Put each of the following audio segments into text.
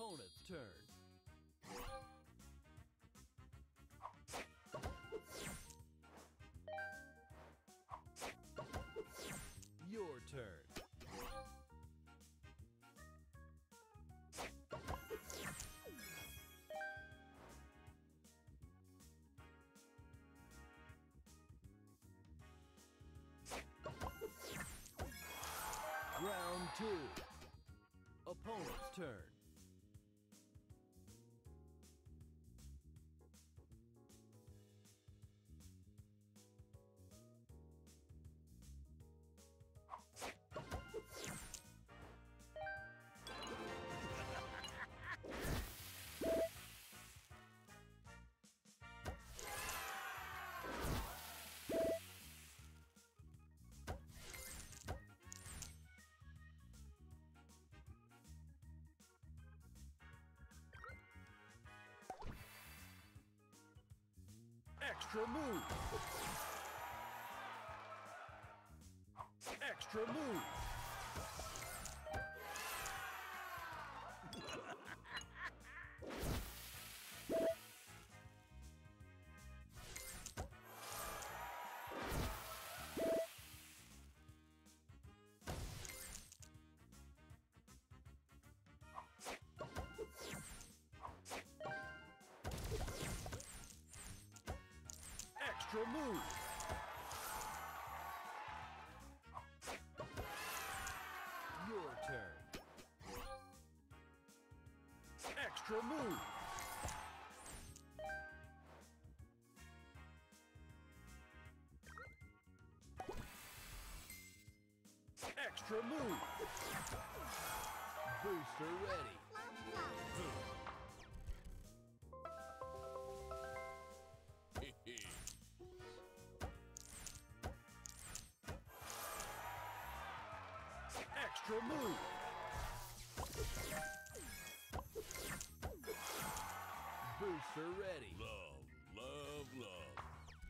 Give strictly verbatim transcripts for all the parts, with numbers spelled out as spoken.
Opponent's turn. Your turn. Round two. Opponent's turn. Extra move! Extra move! Extra move! Your turn. Extra move! Extra move! Booster ready. Extra move! Booster ready. Love, love, love.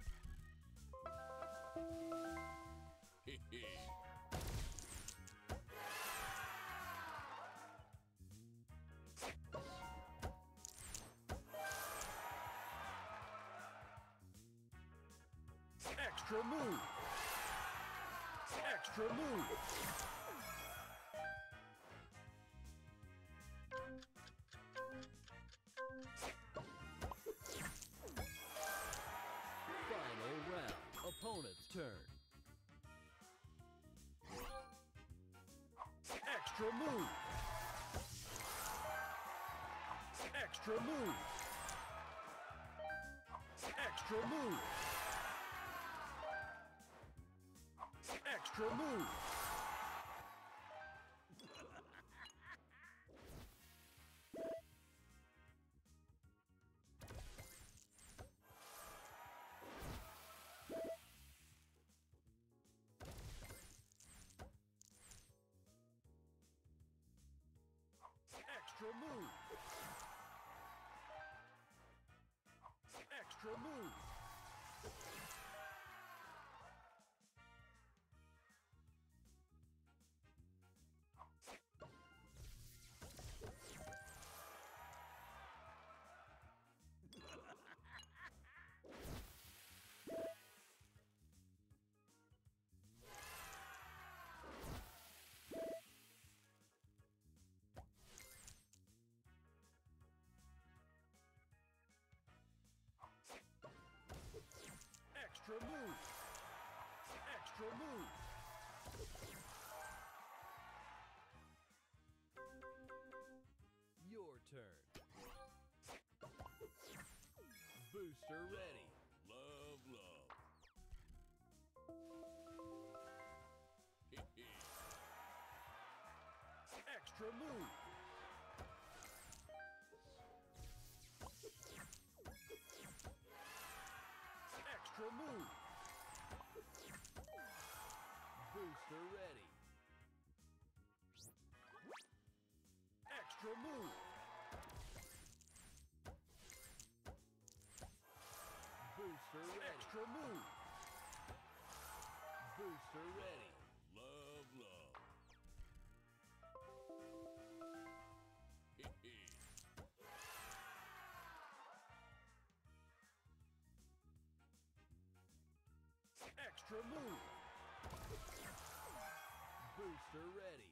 Extra move! Extra move! Final round. Opponent's turn. Extra move! Extra move! Extra move! Extra move! Extra move! Extra move! Extra move! Extra move! Your turn. Booster ready. Love, love. Extra move! Extra move! Booster ready. Extra move! Booster ready. Extra move! Booster ready. Love, love. Booster ready.